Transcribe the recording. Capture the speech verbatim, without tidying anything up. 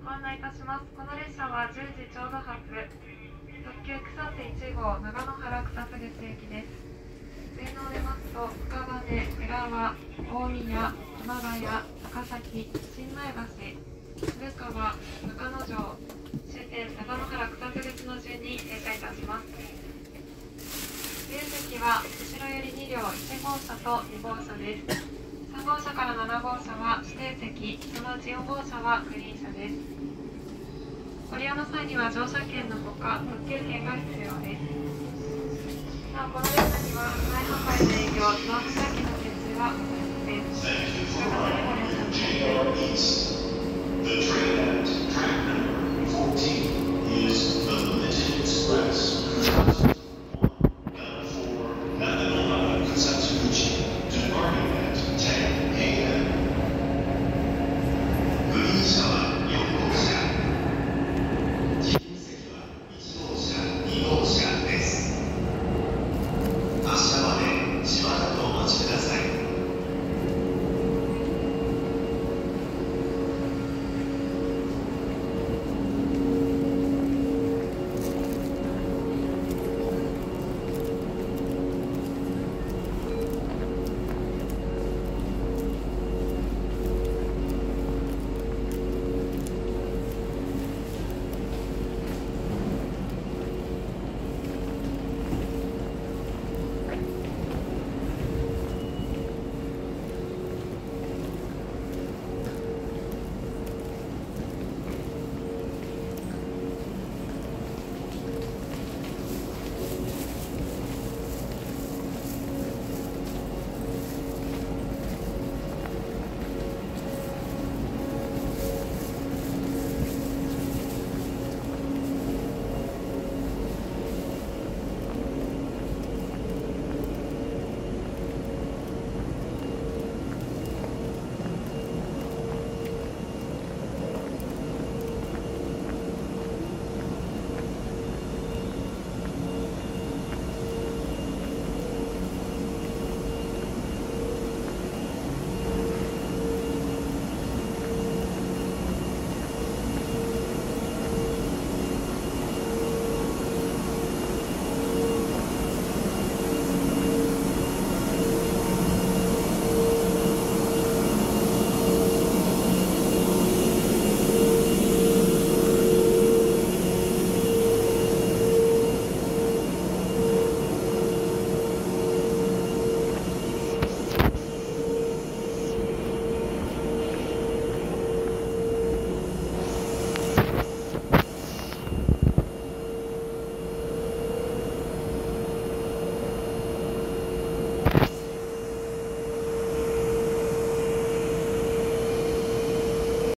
ご案内いたします。この列車はじゅうじちょうど発、特急草津いち号長野原草津口行きです。上野を出ますと、深羽、浦和、大宮、熊谷、高崎、新前橋、古川、中之条、終点長野原草津口の順に停車いたします。自由席は後ろよりに両、いち号車とに号車です。さん号車からなな号車は指定席、そのうちよん号車はグリーン車です。ご利用の際には乗車券のほか特急券が必要です。なお、この列車には再販売の営業、ドア付きの設置はございません。ご利用の列車です。